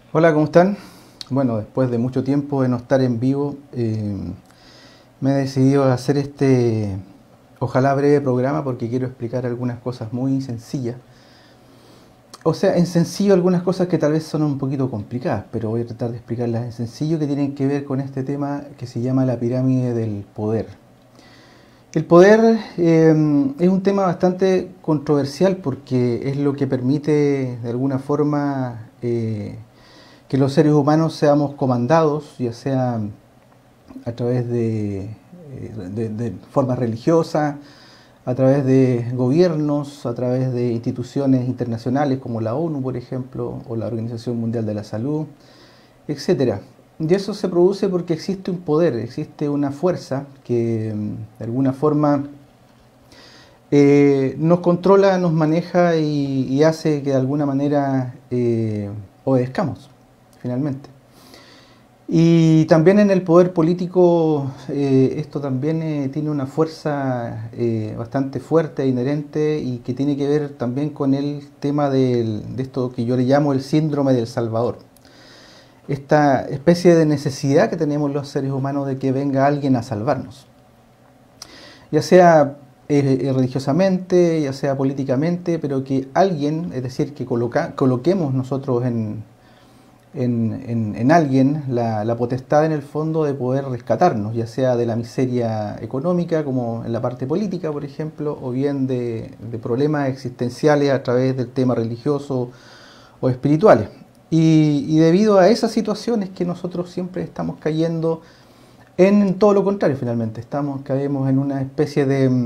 Hola, ¿cómo están? Bueno, después de mucho tiempo de no estar en vivo, me he decidido a hacer este, ojalá breve programa porque quiero explicar algunas cosas muy sencillas. O sea, en sencillo algunas cosas que tal vez son un poquito complicadas, pero voy a tratar de explicarlas en sencillo que tienen que ver con este tema que se llama la pirámide del poder. El poder es un tema bastante controversial porque es lo que permite de alguna forma que los seres humanos seamos comandados, ya sea a través de forma religiosa, a través de gobiernos, a través de instituciones internacionales como la ONU, por ejemplo, o la Organización Mundial de la Salud, etcétera. Y eso se produce porque existe un poder, existe una fuerza que de alguna forma nos controla, nos maneja y hace que de alguna manera obedezcamos, finalmente. Y también en el poder político esto también tiene una fuerza bastante fuerte e inherente y que tiene que ver también con el tema de esto que yo le llamo el síndrome del Salvador. Esta especie de necesidad que tenemos los seres humanos de que venga alguien a salvarnos. Ya sea religiosamente, ya sea políticamente, pero que alguien, es decir, que coloquemos nosotros en alguien la potestad en el fondo de poder rescatarnos, ya sea de la miseria económica, como en la parte política, por ejemplo, o bien de problemas existenciales a través del tema religioso o espirituales. Y debido a esas situaciones que nosotros siempre estamos cayendo en todo lo contrario, finalmente, caemos en una especie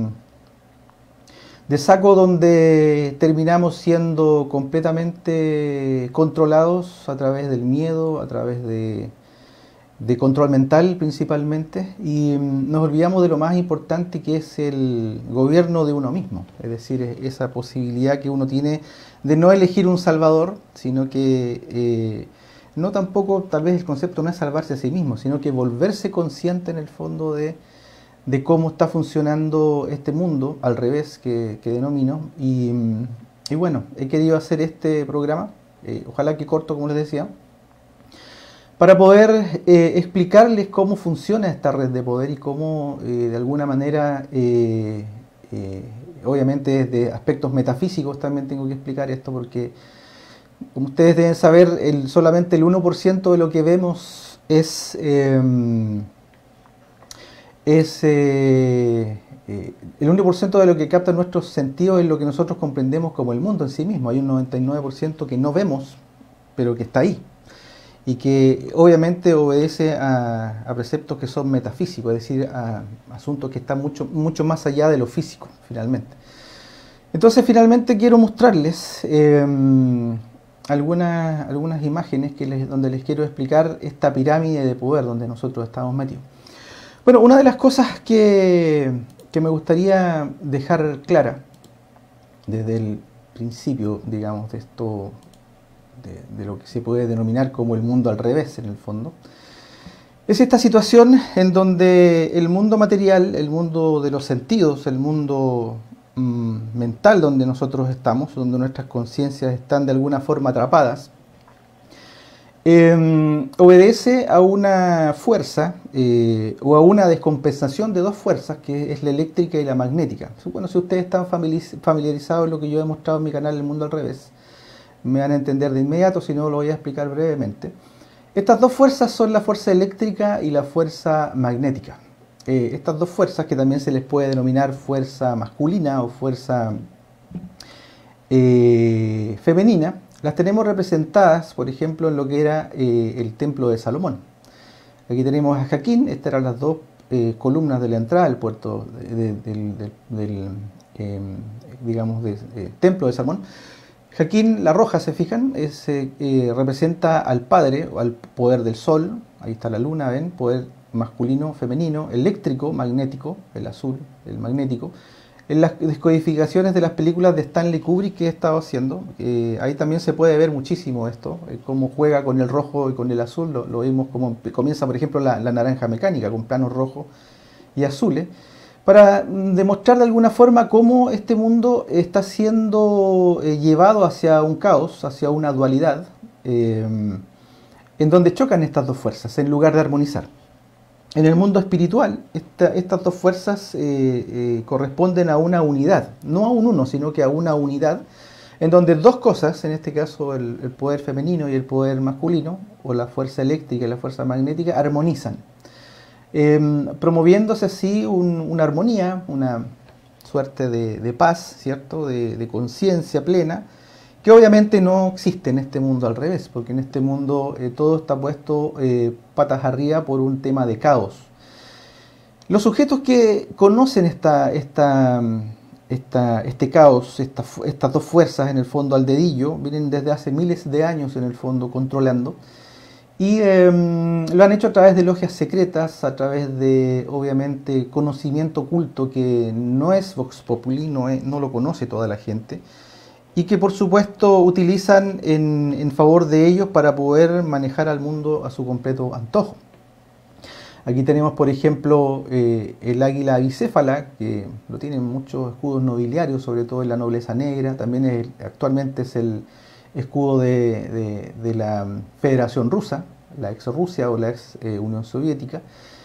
de saco donde terminamos siendo completamente controlados a través del miedo, a través de control mental principalmente, y nos olvidamos de lo más importante que es el gobierno de uno mismo, es decir, esa posibilidad que uno tiene de no elegir un salvador, sino que no tampoco, tal vez el concepto no es salvarse a sí mismo, sino que volverse consciente en el fondo de cómo está funcionando este mundo, al revés que denomino. Y bueno, he querido hacer este programa, ojalá que corto como les decía, para poder explicarles cómo funciona esta red de poder y cómo de alguna manera, obviamente desde aspectos metafísicos también tengo que explicar esto porque como ustedes deben saber, solamente el 1% de lo que vemos el 1% de lo que capta nuestros sentidos es lo que nosotros comprendemos como el mundo en sí mismo. Hay un 99% que no vemos, pero que está ahí. Y que obviamente obedece a preceptos que son metafísicos, es decir, a asuntos que están mucho más allá de lo físico, finalmente. Entonces, finalmente quiero mostrarles algunas imágenes donde les quiero explicar esta pirámide de poder donde nosotros estamos metidos. Bueno, una de las cosas que me gustaría dejar clara desde el principio, digamos, de esto, de lo que se puede denominar como el mundo al revés, en el fondo, es esta situación en donde el mundo material, el mundo de los sentidos, el mundo mental donde nosotros estamos, donde nuestras conciencias están de alguna forma atrapadas, obedece a una fuerza o a una descompensación de dos fuerzas, que es la eléctrica y la magnética. Bueno, si ustedes están familiarizados con lo que yo he mostrado en mi canal El Mundo al Revés, me van a entender de inmediato, si no lo voy a explicar brevemente. Estas dos fuerzas son la fuerza eléctrica y la fuerza magnética. Estas dos fuerzas, que también se les puede denominar fuerza masculina o fuerza femenina, las tenemos representadas, por ejemplo, en lo que era el templo de Salomón. Aquí tenemos a Jaquín, estas eran las dos columnas de la entrada del puerto digamos, templo de Salomón. Jaquín, la roja, se fijan, representa al padre, o al poder del sol. Ahí está la luna, ven, poder masculino, femenino, eléctrico, magnético, el azul, el magnético. En las descodificaciones de las películas de Stanley Kubrick que he estado haciendo, ahí también se puede ver muchísimo esto, cómo juega con el rojo y con el azul. Lo vimos como comienza, por ejemplo, la naranja mecánica, con planos rojos y azules, para demostrar de alguna forma cómo este mundo está siendo llevado hacia un caos, hacia una dualidad, en donde chocan estas dos fuerzas en lugar de armonizar. En el mundo espiritual, estas dos fuerzas corresponden a una unidad, no a un uno, sino que a una unidad, en donde dos cosas, en este caso el poder femenino y el poder masculino, o la fuerza eléctrica y la fuerza magnética, armonizan, promoviéndose así una armonía, una suerte de paz, ¿cierto?, de conciencia plena, que obviamente no existe en este mundo al revés, porque en este mundo todo está puesto patas arriba por un tema de caos. Los sujetos que conocen este caos, estas dos fuerzas en el fondo al dedillo, vienen desde hace miles de años en el fondo controlando, y lo han hecho a través de logias secretas, a través de, obviamente, conocimiento oculto que no es Vox Populi, no lo conoce toda la gente, y que por supuesto utilizan en favor de ellos para poder manejar al mundo a su completo antojo. Aquí tenemos, por ejemplo, el águila bicéfala, que lo tienen muchos escudos nobiliarios, sobre todo en la nobleza negra. También actualmente es el escudo de la Federación Rusa, la ex Rusia o la ex Unión Soviética.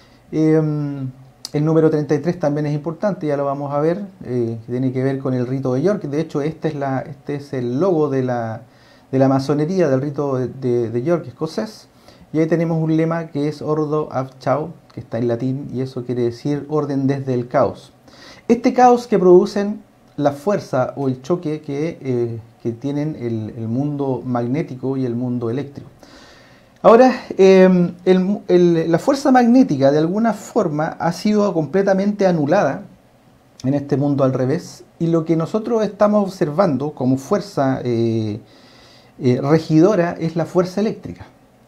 El número 33 también es importante, ya lo vamos a ver, tiene que ver con el rito de York. De hecho, este es el logo de la masonería, del rito de York escocés. Y ahí tenemos un lema que es Ordo ab Chao, que está en latín, y eso quiere decir orden desde el caos. Este caos que producen la fuerza o el choque que tienen el mundo magnético y el mundo eléctrico. Ahora, la fuerza magnética de alguna forma ha sido completamente anulada en este mundo al revés, y lo que nosotros estamos observando como fuerza regidora es la fuerza eléctrica.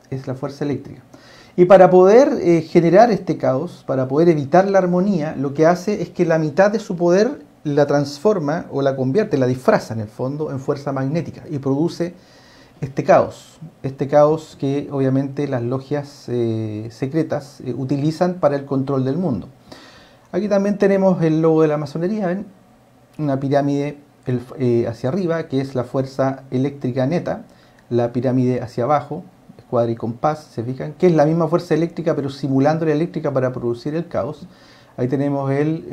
Y para poder generar este caos, para poder evitar la armonía, lo que hace es que la mitad de su poder la transforma o la convierte, la disfraza en el fondo en fuerza magnética y produce este caos que obviamente las logias secretas utilizan para el control del mundo. Aquí también tenemos el logo de la masonería, ¿ven? Una pirámide hacia arriba, que es la fuerza eléctrica neta, la pirámide hacia abajo, escuadra y compás, se fijan, que es la misma fuerza eléctrica pero simulando la eléctrica para producir el caos. Ahí tenemos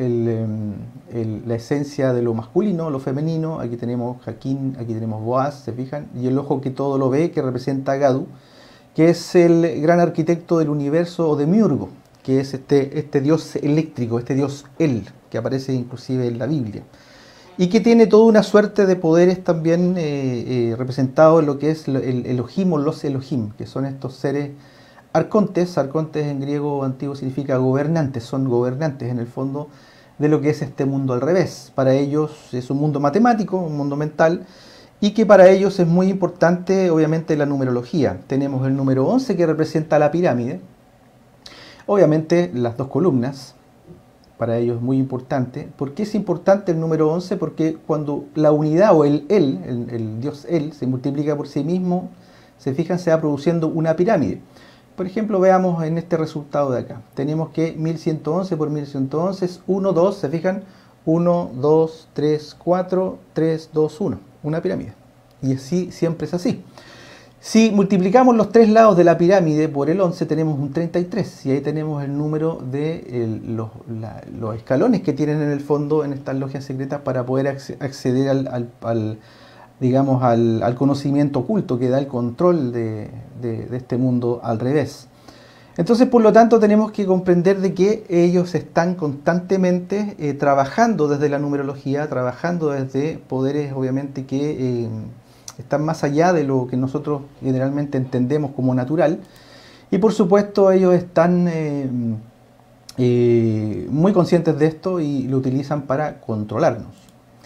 la esencia de lo masculino, lo femenino. Aquí tenemos Jaquín, aquí tenemos Boaz, se fijan, y el ojo que todo lo ve, que representa a Gadu, que es el gran arquitecto del universo, o Demiurgo, que es este dios eléctrico, este dios El, que aparece inclusive en la Biblia, y que tiene toda una suerte de poderes también representados en lo que es el Elohim o los Elohim, que son estos seres arcontes. Arcontes en griego antiguo significa gobernantes, son gobernantes en el fondo de lo que es este mundo al revés. Para ellos es un mundo matemático, un mundo mental, y que para ellos es muy importante obviamente la numerología. Tenemos el número 11 que representa la pirámide, obviamente las dos columnas, para ellos es muy importante. ¿Por qué es importante el número 11? Porque cuando la unidad o el dios El se multiplica por sí mismo, se fijan, se va produciendo una pirámide. Por ejemplo, veamos en este resultado de acá. Tenemos que 1111 por 1111 es 1, 2, se fijan, 1, 2, 3, 4, 3, 2, 1. Una pirámide. Y así siempre es así. Si multiplicamos los tres lados de la pirámide por el 11, tenemos un 33. Y ahí tenemos el número de los escalones que tienen en el fondo en estas logias secretas para poder acceder al conocimiento oculto que da el control de este mundo al revés. Entonces, por lo tanto, tenemos que comprender de que ellos están constantemente trabajando desde la numerología, trabajando desde poderes, obviamente, que están más allá de lo que nosotros generalmente entendemos como natural. Y por supuesto, ellos están muy conscientes de esto y lo utilizan para controlarnos.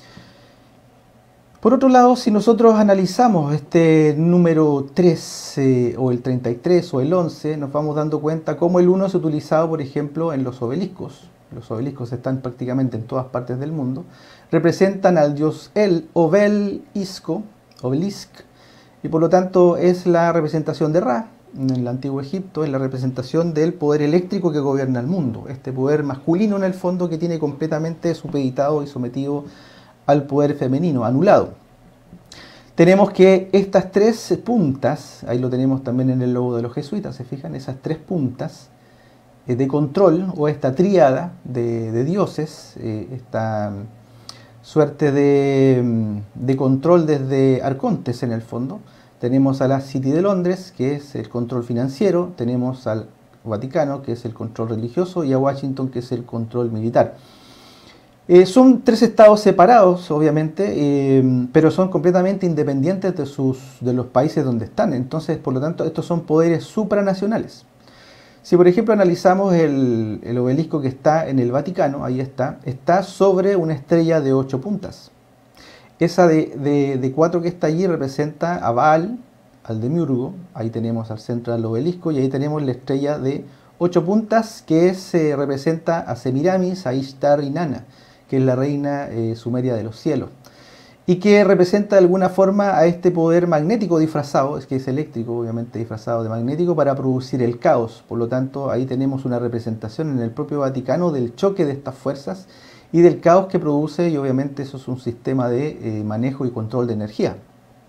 Por otro lado, si nosotros analizamos este número 3 o el 33 o el 11, nos vamos dando cuenta cómo el 1 es utilizado, por ejemplo, en los obeliscos. Los obeliscos están prácticamente en todas partes del mundo. Representan al dios El, obelisk, y por lo tanto es la representación de Ra. En el antiguo Egipto es la representación del poder eléctrico que gobierna el mundo. Este poder masculino en el fondo que tiene completamente supeditado y sometido al poder femenino, anulado. tenemos que estas tres puntas, ahí lo tenemos también en el logo de los jesuitas, ¿se fijan? Esas tres puntas de control, o esta tríada de dioses, esta suerte de control desde arcontes en el fondo. Tenemos a la City de Londres, que es el control financiero, tenemos al Vaticano, que es el control religioso, y a Washington, que es el control militar. Son tres estados separados, obviamente, pero son completamente independientes de los países donde están. Entonces, por lo tanto, estos son poderes supranacionales. Si, por ejemplo, analizamos el obelisco que está en el Vaticano, ahí está sobre una estrella de 8 puntas. Esa de 4 que está allí representa a Baal, al demiurgo. Ahí tenemos al centro del obelisco, y ahí tenemos la estrella de 8 puntas que representa a Semiramis, a Ishtar y Nana, que es la reina sumeria de los cielos, y que representa de alguna forma a este poder magnético disfrazado, es que es eléctrico, obviamente disfrazado de magnético, para producir el caos. Por lo tanto, ahí tenemos una representación en el propio Vaticano del choque de estas fuerzas y del caos que produce, y obviamente eso es un sistema de manejo y control de energía.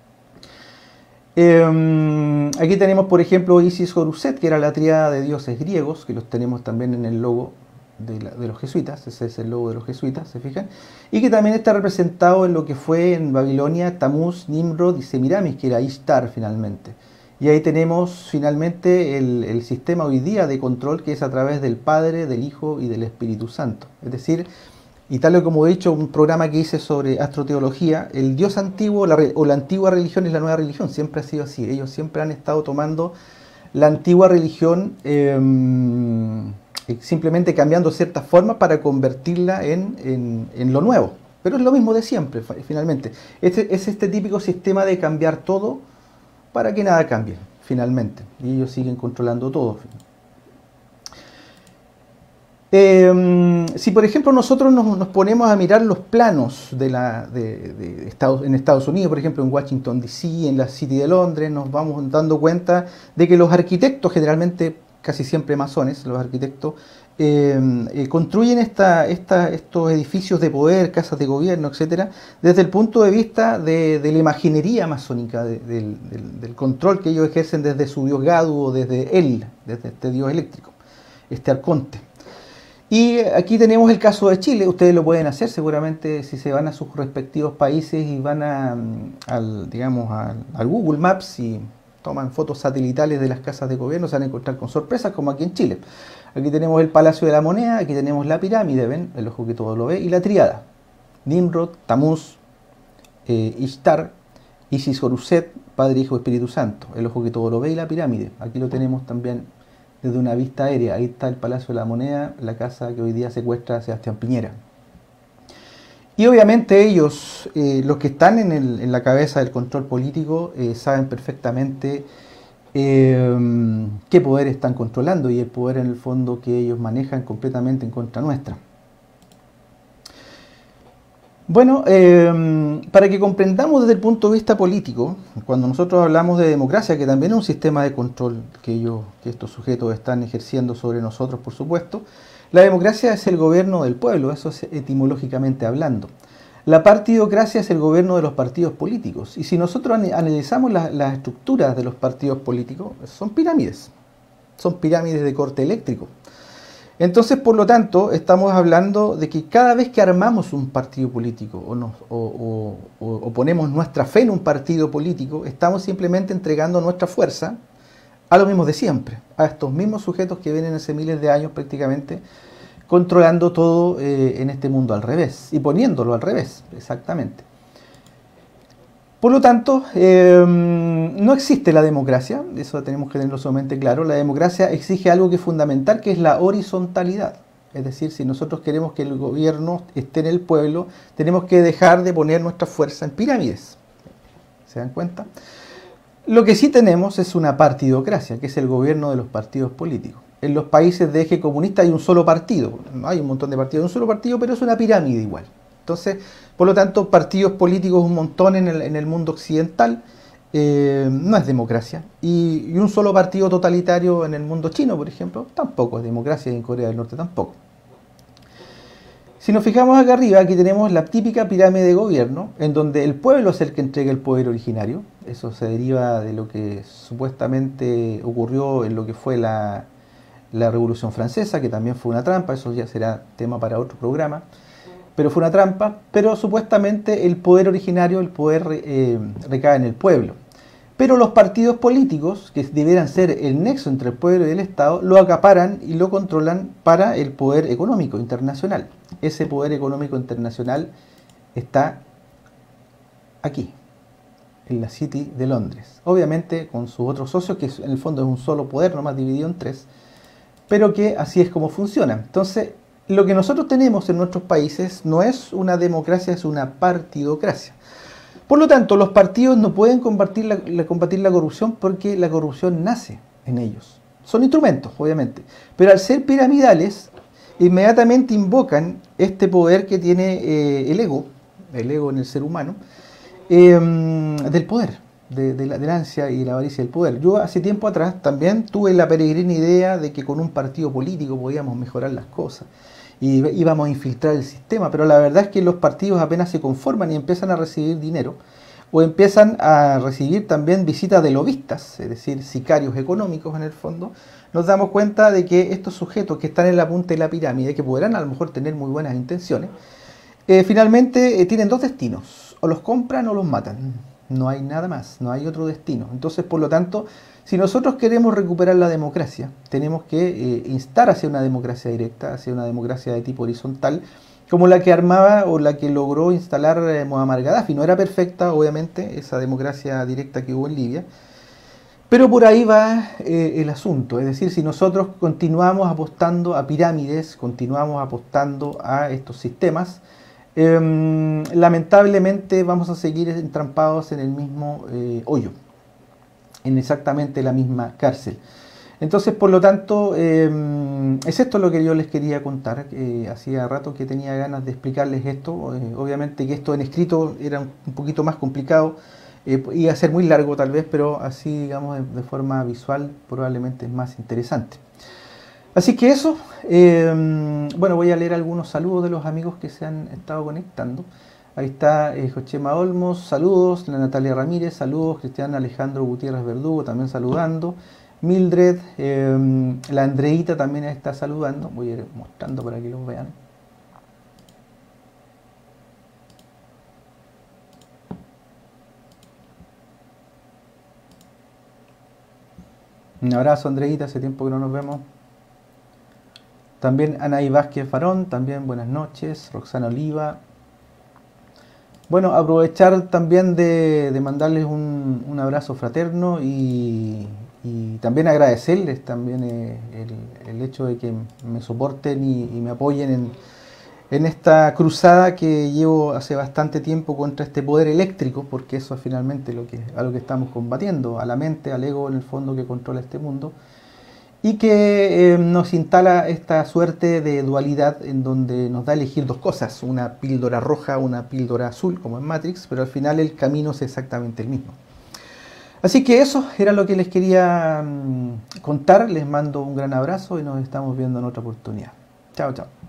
Aquí tenemos, por ejemplo, Isis Horuset, que era la tríada de dioses griegos, que los tenemos también en el logo de los jesuitas. Ese es el logo de los jesuitas, ¿se fijan? Y que también está representado en lo que fue en Babilonia Tamuz, Nimrod y Semiramis, que era Ishtar finalmente. Y ahí tenemos finalmente el sistema hoy día de control, que es a través del Padre, del Hijo y del Espíritu Santo. Es decir, y tal como he dicho, un programa que hice sobre astroteología, el Dios antiguo o la antigua religión es la nueva religión, siempre ha sido así. Ellos siempre han estado tomando la antigua religión, simplemente cambiando ciertas formas para convertirla en lo nuevo. Pero es lo mismo de siempre, finalmente. Es este típico sistema de cambiar todo para que nada cambie, finalmente. Y ellos siguen controlando todo. Si por ejemplo nosotros nos ponemos a mirar los planos en Estados Unidos, por ejemplo en Washington DC, en la City de Londres, nos vamos dando cuenta de que los arquitectos, generalmente casi siempre masones, los arquitectos, construyen estos edificios de poder, casas de gobierno, etcétera, desde el punto de vista de la imaginería masónica, del control que ellos ejercen desde su dios Gadu, o desde él, desde este dios eléctrico, este arconte. Y aquí tenemos el caso de Chile. Ustedes lo pueden hacer seguramente si se van a sus respectivos países y van al Google Maps y toman fotos satelitales de las casas de gobierno, se van a encontrar con sorpresas como aquí en Chile. Aquí tenemos el Palacio de la Moneda, aquí tenemos la pirámide, ven, el ojo que todo lo ve, y la tríada: Nimrod, Tamuz, Ishtar, Isis Horuset, Padre, Hijo, Espíritu Santo. El ojo que todo lo ve y la pirámide. Aquí lo tenemos también desde una vista aérea. Ahí está el Palacio de la Moneda, la casa que hoy día secuestra a Sebastián Piñera. Y obviamente ellos, los que están en la cabeza del control político, saben perfectamente qué poder están controlando, y el poder en el fondo que ellos manejan completamente en contra nuestra. Bueno, para que comprendamos desde el punto de vista político, cuando nosotros hablamos de democracia, que también es un sistema de control que estos sujetos están ejerciendo sobre nosotros, por supuesto, la democracia es el gobierno del pueblo, eso es etimológicamente hablando. La partidocracia es el gobierno de los partidos políticos. Y si nosotros analizamos las estructuras de los partidos políticos, son pirámides de corte eléctrico. Entonces, por lo tanto, estamos hablando de que cada vez que armamos un partido político o ponemos nuestra fe en un partido político, estamos simplemente entregando nuestra fuerza a los mismos de siempre, a estos mismos sujetos que vienen hace miles de años prácticamente controlando todo en este mundo al revés y poniéndolo al revés, exactamente. Por lo tanto, no existe la democracia, eso tenemos que tenerlo sumamente claro. La democracia exige algo que es fundamental, que es la horizontalidad. Es decir, si nosotros queremos que el gobierno esté en el pueblo, tenemos que dejar de poner nuestra fuerza en pirámides. ¿Se dan cuenta? Lo que sí tenemos es una partidocracia, que es el gobierno de los partidos políticos. En los países de eje comunista hay un solo partido, no hay un montón de partidos, un solo partido, pero es una pirámide igual. Entonces, por lo tanto, partidos políticos un montón en el mundo occidental, no es democracia. Y un solo partido totalitario en el mundo chino, por ejemplo, tampoco es democracia, y en Corea del Norte tampoco. Si nos fijamos acá arriba, aquí tenemos la típica pirámide de gobierno, en donde el pueblo es el que entrega el poder originario. Eso se deriva de lo que supuestamente ocurrió en lo que fue la Revolución Francesa, que también fue una trampa, eso ya será tema para otro programa, pero fue una trampa, pero supuestamente el poder originario, el poder recae en el pueblo. Pero los partidos políticos, que debieran ser el nexo entre el pueblo y el Estado, lo acaparan y lo controlan para el poder económico internacional. Ese poder económico internacional está aquí, en la City de Londres. Obviamente con sus otros socios, que en el fondo es un solo poder, nomás dividido en tres, pero que así es como funciona. Entonces, lo que nosotros tenemos en nuestros países no es una democracia, es una partidocracia. Por lo tanto, los partidos no pueden combatir la corrupción porque la corrupción nace en ellos. Son instrumentos, obviamente, pero al ser piramidales, inmediatamente invocan este poder que tiene el ego en el ser humano, del poder, de la ansia y la avaricia del poder. Yo hace tiempo atrás también tuve la peregrina idea de que con un partido político podíamos mejorar las cosas y íbamos a infiltrar el sistema, pero la verdad es que los partidos apenas se conforman y empiezan a recibir dinero o empiezan a recibir también visitas de lobistas, es decir, sicarios económicos en el fondo, nos damos cuenta de que estos sujetos que están en la punta de la pirámide, que podrán a lo mejor tener muy buenas intenciones, finalmente tienen dos destinos, o los compran o los matan. No hay nada más, no hay otro destino. Entonces, por lo tanto, si nosotros queremos recuperar la democracia, tenemos que instar hacia una democracia directa, hacia una democracia de tipo horizontal, como la que armaba o la que logró instalar Muammar Gaddafi. No era perfecta, obviamente, esa democracia directa que hubo en Libia, pero por ahí va el asunto. Es decir, si nosotros continuamos apostando a pirámides, continuamos apostando a estos sistemas, lamentablemente vamos a seguir entrampados en el mismo hoyo, en exactamente la misma cárcel. Entonces, por lo tanto, es esto lo que yo les quería contar. Hacía rato que tenía ganas de explicarles esto. Obviamente que esto en escrito era un poquito más complicado, iba a ser muy largo tal vez, pero así, digamos, de forma visual probablemente es más interesante. Así que eso, bueno, voy a leer algunos saludos de los amigos que se han estado conectando. Ahí está Jochema Olmos, saludos. La Natalia Ramírez, saludos. Cristian Alejandro Gutiérrez Verdugo también saludando. Mildred, la Andreita también está saludando. Voy a ir mostrando para que los vean. Un abrazo, Andreita, hace tiempo que no nos vemos. También Anaí Vázquez Farón, también buenas noches. Roxana Oliva. Bueno, aprovechar también de mandarles un abrazo fraterno y también agradecerles también el hecho de que me soporten y me apoyen en esta cruzada que llevo hace bastante tiempo contra este poder eléctrico, porque eso es finalmente a lo que estamos combatiendo, a la mente, al ego en el fondo que controla este mundo, y que nos instala esta suerte de dualidad en donde nos da a elegir dos cosas, una píldora roja, una píldora azul, como en Matrix, pero al final el camino es exactamente el mismo. Así que eso era lo que les quería contar. Les mando un gran abrazo y nos estamos viendo en otra oportunidad. Chao, chao.